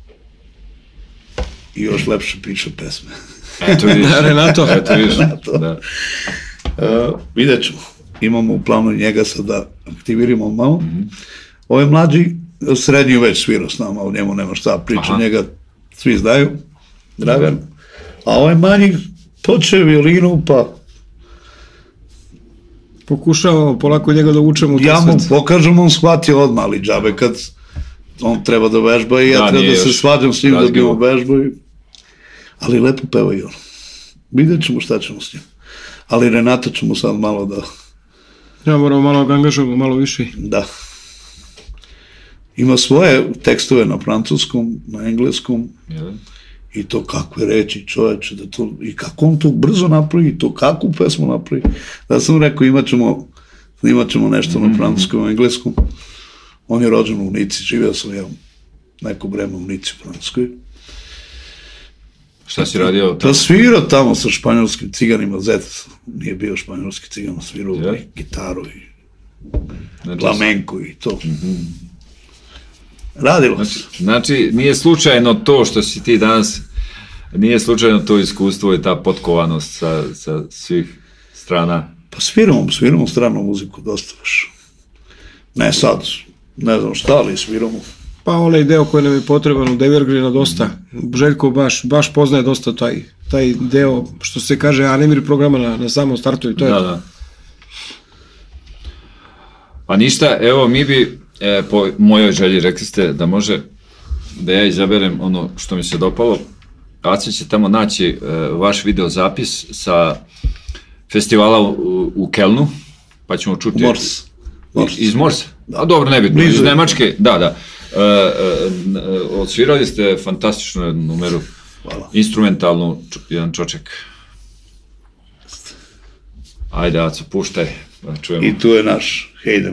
i još lepše piše pesme. Eto vidiš. Renato. Eto vidiš. Renato. Da. Uh, vidjet ćemo. Imamo u planu njega sad da aktiviramo malo. Mm-hmm. Ovo je mlađi, srednji već svirao s nama, u njemu nema šta priča, aha, njega svi znaju, Dragan. Mm-hmm. A ovaj manji počeo violinu, pa... Pokušavamo polako njega da učemo u to ja mu pokažem, on shvatio odmah, ali džabe kad on treba da vežba i ja da, treba da se svađam s njim da bi mu vežba. I... Ali lepo peva i on. Vidjet ćemo šta ćemo s njim. Ali Renata ćemo sad malo da... Ja moramo malo ga angažujemo, malo više. Da. Ima svoje tekstove na francuskom, na engleskom. Jel? I to kakve reči čoveče, da to, i kako on to brzo napravi, i to kakvu pesmu napravi. Da sam rekao, imat ćemo, imat ćemo nešto mm-hmm. na francuskom, na engleskom. On je rođen u Nici, živio sam ja neko vreme u Nici u Francuskoj. Šta si radio? Da svirao tamo sa španjolskim ciganima, Zet nije bio španjolski cigan, svirao yeah. gitaru i znači, flamenko i to. Mm-hmm. Radilo znači, se. Znači, nije slučajno to što si ti danas, nije slučajno to iskustvo i ta potkovanost sa, sa svih strana. Pa sviramo, sviramo stranu muziku, dosta baš. Ne sad, ne znam šta, ali sviramo. Pa onaj deo koji nam je potreban u Evergreena dosta. Željko baš, baš poznaje dosta taj, taj deo, što se kaže, animir programa na, na samom startu i to je da, to. Da. Pa ništa, evo mi bi E, po mojoj želji rekli ste da može da ja izaberem ono što mi se dopalo. Aca će tamo naći e, vaš videozapis sa festivala u, u Kelnu, pa ćemo čuti... Mors. Mors. Iz Morsa? A dobro, nebitno, iz Nemačke, da, da. E, e, odsvirali ste fantastičnu jednu numeru, hvala, instrumentalnu, jedan čoček. Ajde, Aca, puštaj, da čujemo. I tu je naš Hayden.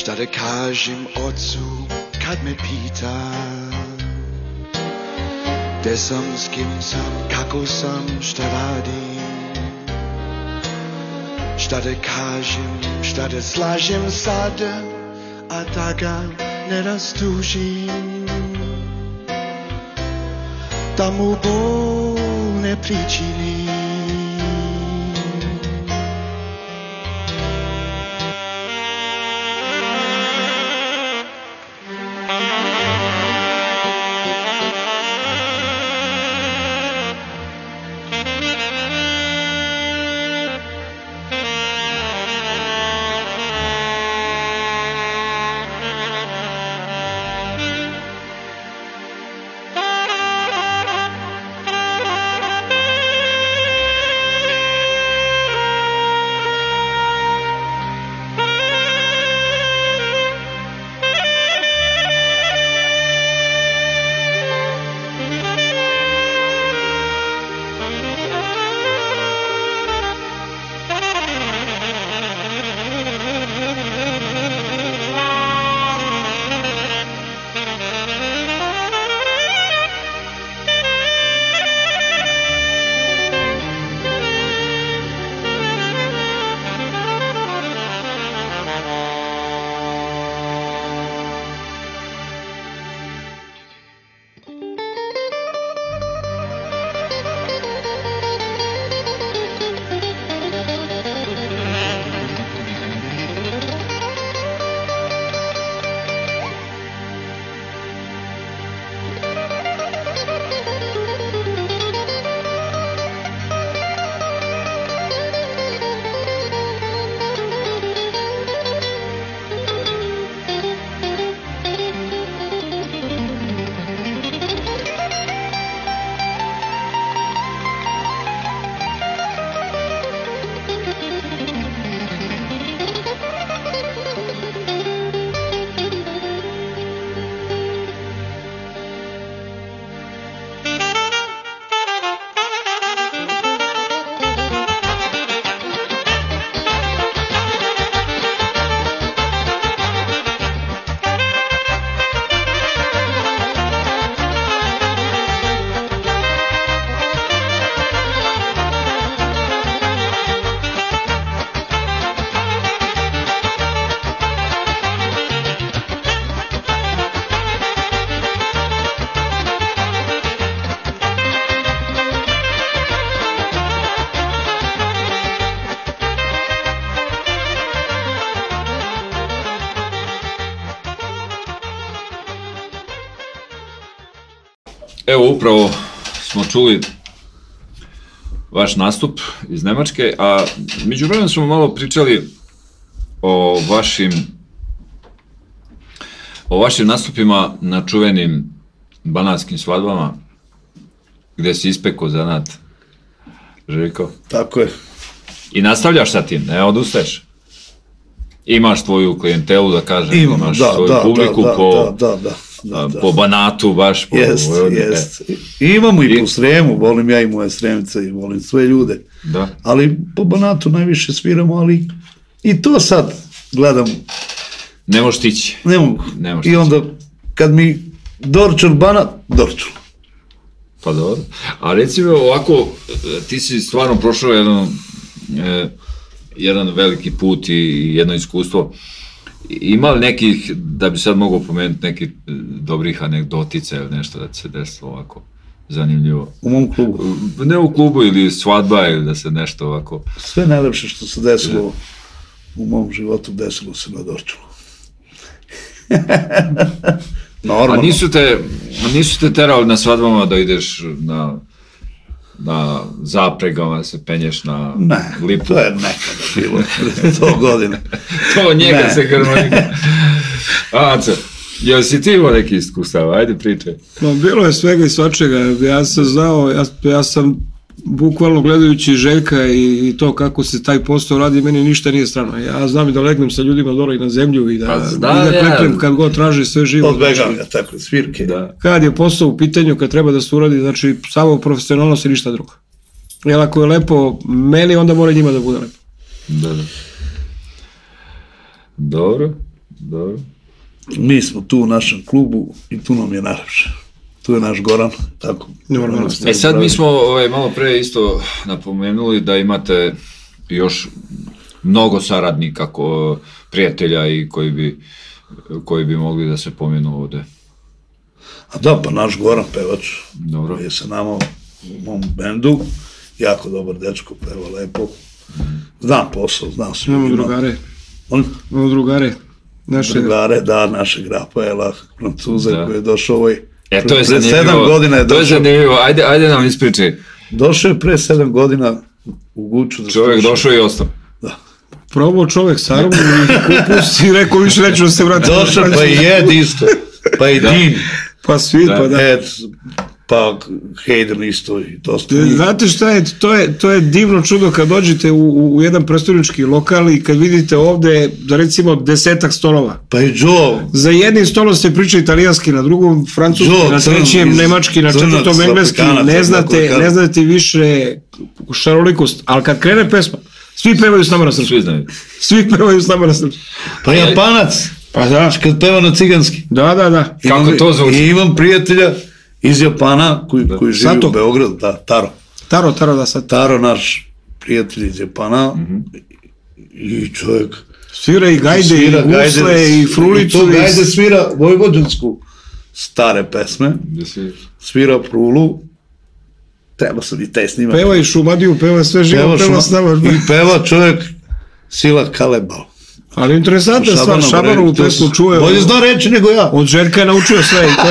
Šta da kažem ocu kad me pita gde sam, s kim sam, kako sam, šta radim. Šta da kažem, šta da slažem sad, a da ga ne rastužim, da mu bol ne pričinim. Evo, upravo smo čuli vaš nastup iz Nemačke, a međuvremenu smo malo pričali o vašim o vašim nastupima na čuvenim banatskim svadbama, gde si ispekao zanat, Željko. Tako je. I nastavljaš sa tim, ne odustaješ. Imaš tvoju klijentelu, da kažem, Imam, imaš da, svoju da, publiku da, po, da, da, da, da. po Banatu, baš po... Jest, jest. I imamo i po Sremu, volim ja i moje Sremce i volim sve ljude. Da. Ali po Banatu najviše sviramo, ali i to sad gledam. Ne možeš tići. Ne mogu. Ne možeš I onda kad mi Dorčul Banat, Dorčul. Pa dobro. A reci mi ovako, ti si stvarno prošao jedan, e, jedan veliki put i jedno iskustvo. Ima li nekih, da bi sad mogao pomenuti, nekih dobrih anegdotica ili nešto da se desilo ovako zanimljivo? U mom klubu? Ne u klubu, ili svadba, ili da se nešto ovako... Sve najlepše što se desilo u mom životu desilo se na Dorčulu. Normalno. A nisu te, nisu te terali na svadbama da ideš na, na zapregama, da se penješ na ne, lipu? To je nekada bilo, to godine. To njega ne. Se harmonika. Aca, jel si ti imao neki iskustava? Ajde pričaj. No, bilo je svega i svačega. Ja sam znao, ja, ja sam bukvalno gledajući Željka i, i to kako se taj posao radi, meni ništa nije strano. Ja znam i da legnem sa ljudima dole i na zemlju i da, pa zna, i da klepnem kad god traži sve živo. Odbegavam ga tako, svirke. Da. Kad je posao u pitanju, kad treba da se uradi, znači samo profesionalnost i ništa drugo. Jer ako je lepo meni, onda mora njima da bude lepo. Da, da. Dobro. Dobro. Mi smo tu u našem klubu i tu nam je najlepše. Tu je naš Goran, tako. Normalno. E sad mi smo ovaj, malo pre isto napomenuli da imate još mnogo saradnika, ko, prijatelja i koji bi, koji bi mogli da se pomenu ovde. A da, pa naš Goran pevač. Dobro. Je sa nama u mom bendu, jako dobar dečko, peva lepo. Znam posao, znam sve. Imamo drugare. On? Imamo drugare. Naše... Drugare, da, našeg Rafaela, Francuza da. koji je došao ovaj... E, to je pre zanimljivo. sedam godina je došao. To je zanimljivo, ajde, ajde nam ispričaj. Došao je pre sedam godina u Guču. Da čovjek sluša. došao i ostao. Da. Probao čovjek sarmu i kupus i rekao više neću da se vrati. Došao pa i jed isto, pa i din. Pa svi, da. pa da. Ed, pa Hayden isto i dosta. Znate šta je, to je, to je divno čudo kad dođete u, u jedan prestolnički lokal i kad vidite ovde, da recimo, desetak stolova. Pa i Joe. Za jednim stolom se priča italijanski, na drugom francuski, Joe, na trećem iz, nemački, na četvrtom engleski, ne znate, ne znate više šarolikost, ali kad krene pesma, svi pevaju s nama na srpskom. Svi znaju. Svi pevaju s nama na srpskom. Pa Japanac. Pa da. Kad peva na ciganski. Da, da, da. Kako imam, to zvuči? I imam prijatelja iz Japana koji, da. koji živi Sato. u Beogradu, da, Taro. Taro, Taro, da sad. Taro, naš prijatelj iz Japana, mm-hmm. i čovjek... Svira i gajde, svira, i gusle, gajde, i frulicu. I to gajde svira vojvođansku stare pesme, svira prulu, treba sam i taj snimak. Peva i Šumadiju, peva sve živo, peva, peva s nama. I peva čovjek Sila Kalebal. Ali interesantna stvar, Šabanovu pesmu čuje. Bolje zna reći nego ja. Od Željka je naučio sve i to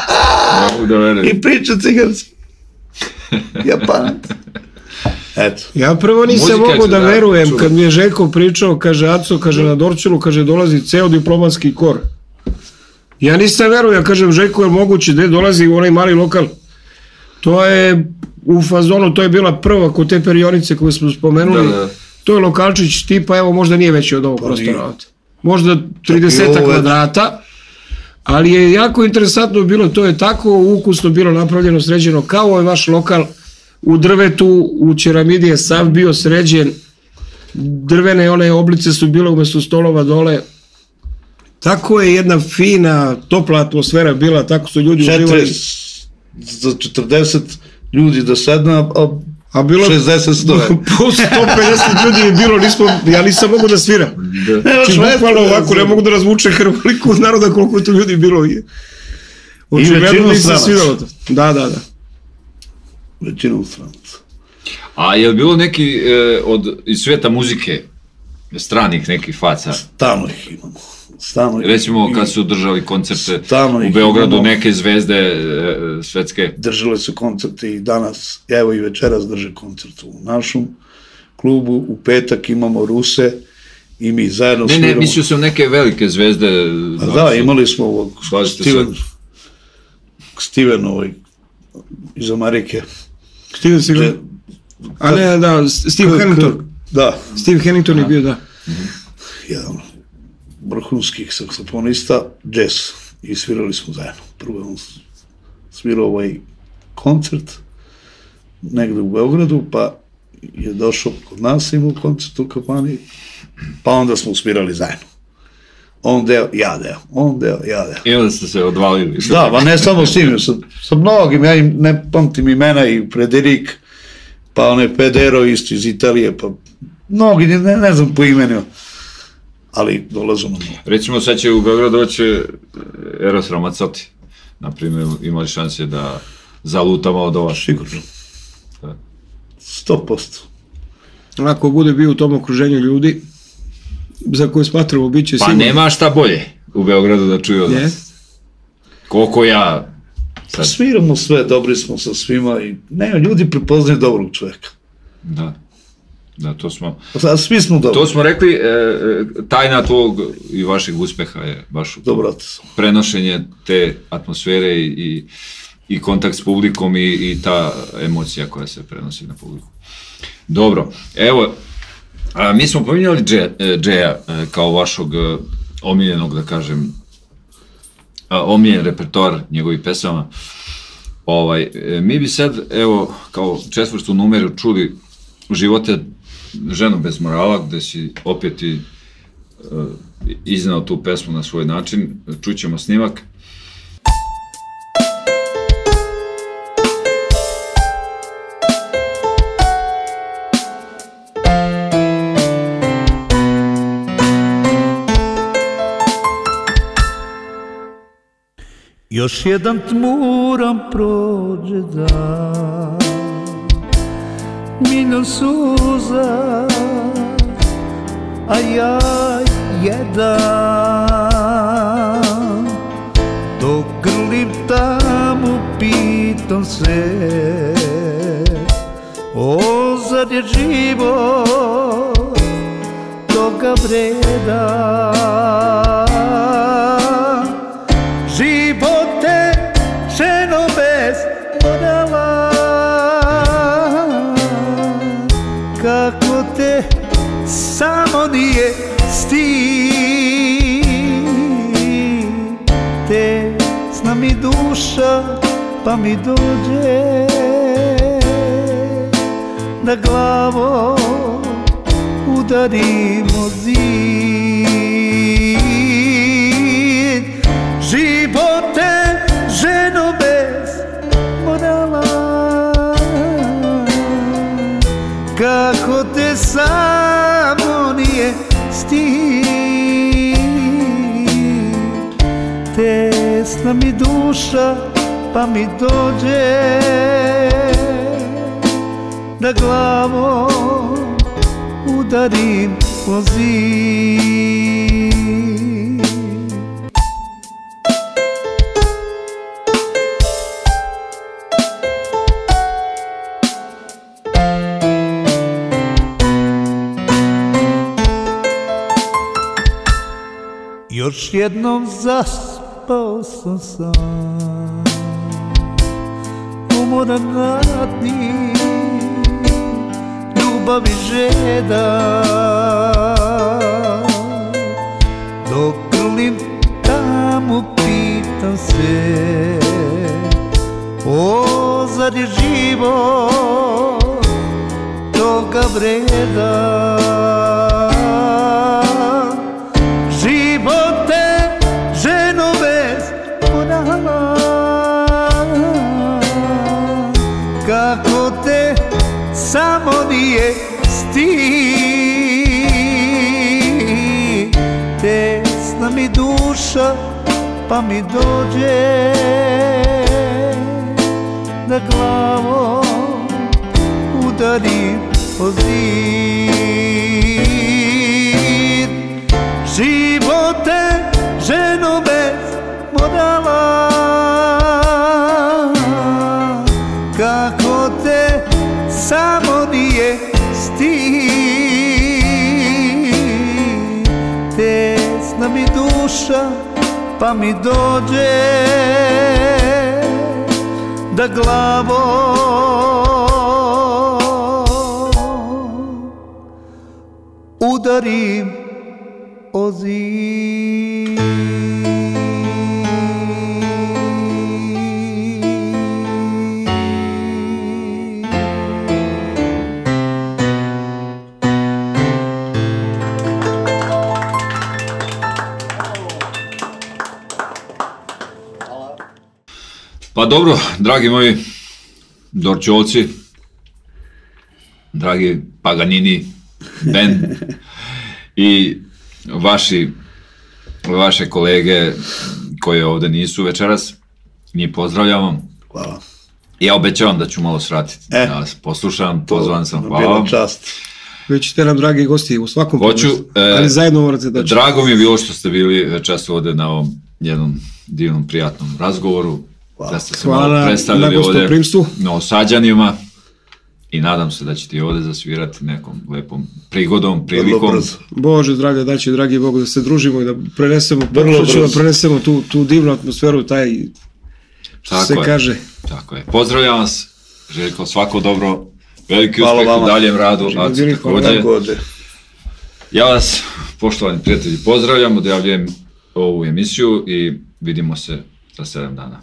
je. I priča ciganski. Japanac. Eto. Ja prvo nisam mogu da, da verujem, čuva. Kad mi je Željko pričao, kaže Aco, kaže na Dorčelu, kaže dolazi ceo diplomatski kor. Ja nisam verujem, ja kažem Željko, je moguće da dolazi u onaj mali lokal. To je u fazonu, to je bila prva kod te perionice koju smo spomenuli. Da, da. To je lokalčić tipa, evo možda nije veći od ovog pa prostora. Možda trideset kvadrata, ali je jako interesantno bilo, to je tako ukusno bilo napravljeno, sređeno, kao ovaj vaš lokal u drvetu, u ceramidi je sav bio sređen, drvene one oblice su bile umesto stolova dole. Tako je jedna fina, topla atmosfera bila, tako su ljudi uživali. Za četrdeset ljudi da sedne, a A bilo šezdeset stoje. Po sto pedeset ljudi je bilo, nismo, ja nisam mogu da sviram. Či bukvalno ovako, ne mogu da razvuče hrvaliku naroda koliko je to ljudi bilo. Očigledno nisam sviralo to. Da, da, da. Većinom stranaca. A je li bilo neki e, od, iz sveta muzike, stranih nekih faca? Stalno ih imamo. Stalno ih Recimo kad su držali koncerte u Beogradu, imamo. Neke zvezde e, svetske? Držale su koncerte i danas, evo i večeras drže koncert u našom klubu, u petak imamo Ruse i mi zajedno sviramo. Ne, ne, mislio sam neke velike zvezde. A da, imali smo ovog Steven, Steven ovaj, iz Amerike. Steven Seagal. A ne, da, Steve Hannington. Da. Steve Hannington je bio, da. Jedan vrhunskih saksofonista, jazz, i svirali smo zajedno. Prvo je on svirao ovaj koncert negde u Beogradu, pa je došao kod nas, imao koncert u kafani, pa onda smo svirali zajedno. On deo, ja deo, on deo, ja deo. I onda ste se odvalili. Da, pa ne samo s njim, sa, sa mnogim, ja im ne pamtim imena, i Frederik, pa onaj Pedero isto iz Italije, pa mnogi, ne, ne znam po imenima, ali dolazu na mnogo. Recimo sad će u Beogradu doći Eros Ramazzotti, naprimjer, imali šanse da zaluta malo do vas. Sigurno. Sto posto. Ako bude bio u tom okruženju ljudi, za koje smatramo bit će pa sigurno. Pa nema šta bolje u Beogradu da čuju od nas. Yes. Koliko ja... Sad... Pa sviramo sve, dobri smo sa svima i ne, ljudi prepoznaju dobrog čovjeka. Da. Da, to smo... A svi smo dobri. To smo rekli, e, tajna tvog i vašeg uspeha je baš prenošenje te atmosfere i, i, i kontakt s publikom i, i ta emocija koja se prenosi na publiku. Dobro, evo, a, mi smo pominjali Džeja kao vašog omiljenog, da kažem, omiljen repertoar njegovih pesama. Ovaj, mi bi sad, evo, kao četvrstu numeru čuli Živote ženu bez morala, gde si opet i iznao tu pesmu na svoj način. Čućemo snimak. Još jedan tmuran prođe dan, milijun suza, a ja jedan. Dok grlim tamo pitam se, o zar je život toga vreda? Živote, ženo bez morala, kako te samo nije stid. Tesna mi duša pa mi dođe na glavo, udarimo zid. Živote, ženo bez morala, kako te samo nije stid. Tesna mi duša pa mi dođe na glavo, udarim o zid. Još jednom zaspao sam sam, umoran radni, ljubav i žeda. Dok grlim tamo pitam se, o zar je život toga vreda? Živote, ženo bez morala, kako te samo nije stid. Tesna mi duša pa mi dođe na glavo, udarim o zid. Živote, ženo bez morala, kako te samo nije stid. Tesna mi duša pa mi dođe da glavo, udarim o zid. Pa dobro, dragi moji Dorčolci, dragi Paganini band i vaši, vaše kolege koji ovde nisu večeras, mi pozdravljamo. Hvala. Ja obećavam da ću malo svratiti, E, da vas poslušam, pozvan sam, hvala Bila vam. čast. Već ćete nam, dragi gosti, u svakom Hoću, podcastu, e, ali zajedno morate da ćete. Drago mi je bilo što ste bili večeras ovde na ovom jednom divnom, prijatnom razgovoru, da ste se Hvala malo na predstavili ovde gostoprimstvu. Novosađanima i nadam se da ćete i ovde zasvirati nekom lepom prigodom, Vrlo prilikom. brzo. Bože, drage, da će, dragi Bog, da se družimo i da prenesemo, Vrlo pokušat ćemo da brzo. prenesemo tu, tu divnu atmosferu, taj, što Tako se je. kaže. Tako je. Pozdravljam vas, Željko, svako dobro, veliki Hvala uspeh u vama. daljem radu, Živjeli, Aco hvala. takođe. Tako ode. Ja vas, poštovani prijatelji, pozdravljam, odjavljujem ovu emisiju i vidimo se za sedam dana.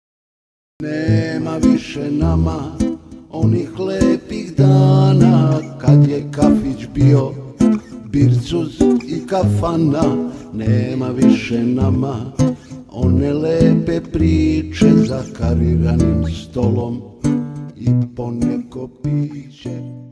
Nema više nama onih lepih dana kad je kafić bio pircuz i kafana, nema više nama one lepe priče za kariranim stolom i poneko piće.